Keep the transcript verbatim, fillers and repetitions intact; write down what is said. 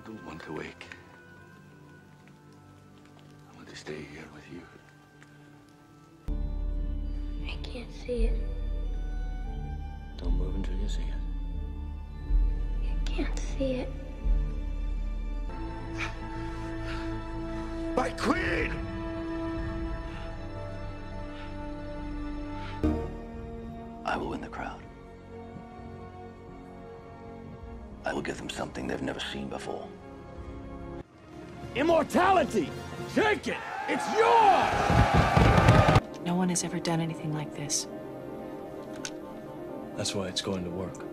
don't want to wake. I want to stay here with you. I can't see it. Don't move until you see it. I can't see it. My queen! I will win the crowd. I will give them something they've never seen before. Immortality! Take it! It's yours! No one has ever done anything like this. That's why it's going to work.